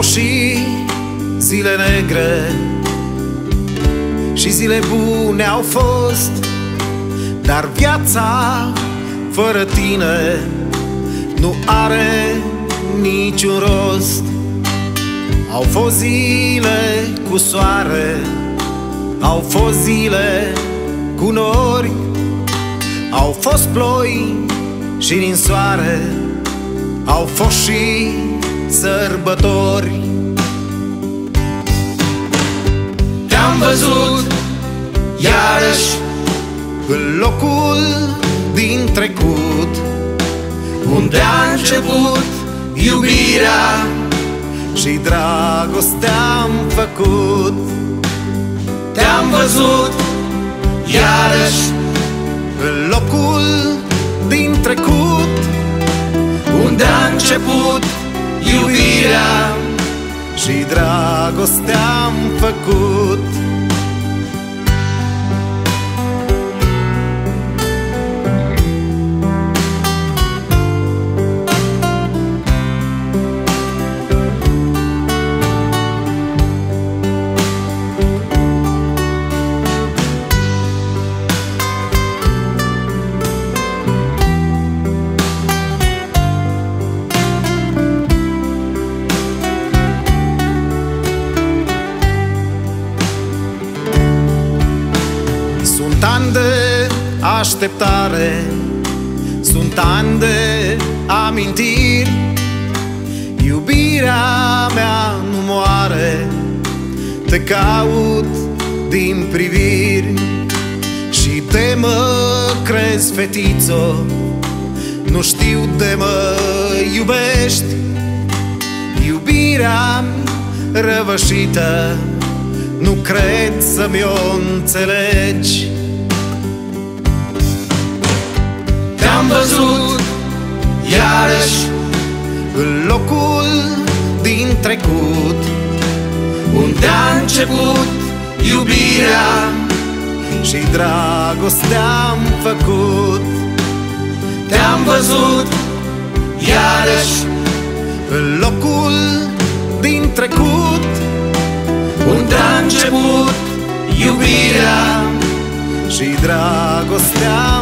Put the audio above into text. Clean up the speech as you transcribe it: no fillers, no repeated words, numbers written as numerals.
fost și zile negre și zile bune au fost, dar viața fără tine nu are niciun rost. Au fost zile cu soare, au fost zile cu nori, au fost ploi și ninsoare, au fost și sărbători. Te-am văzut iarăși în locul din trecut, unde a început iubirea și dragostea-am făcut. Te-am văzut iarăși în locul din trecut, unde a început iubirea și dragostea-am făcut. Sunt ani de așteptare, sunt ani de amintiri. Iubirea mea nu moare, te caut din priviri. Și de mă crezi, fetițo, nu știu de mă iubești. Iubirea răvășită, nu cred să-mi-o înțelegi. Te-am văzut iarăși în locul din trecut, unde a început iubirea și dragostea-am făcut. Te-am văzut iarăși în locul din trecut, unde a început iubirea și dragostea-am